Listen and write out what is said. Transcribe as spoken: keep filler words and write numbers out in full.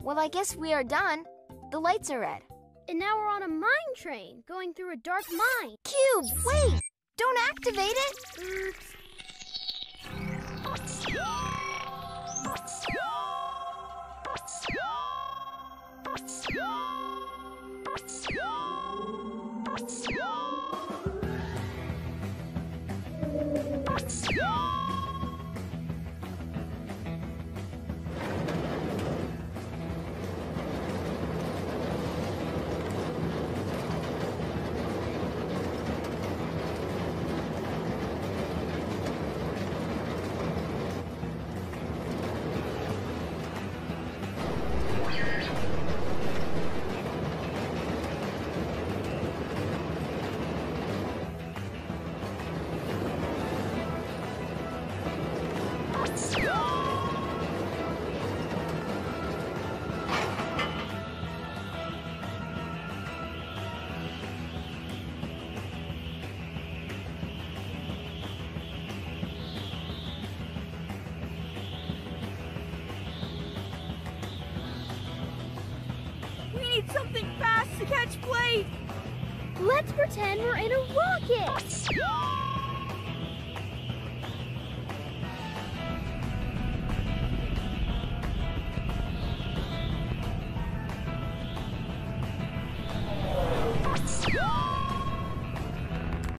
Well, I guess we are done. The lights are red. And now we're on a mine train, going through a dark mine. Cube, wait! Don't activate it! We need something fast to catch Blade! Let's pretend we're in a rocket!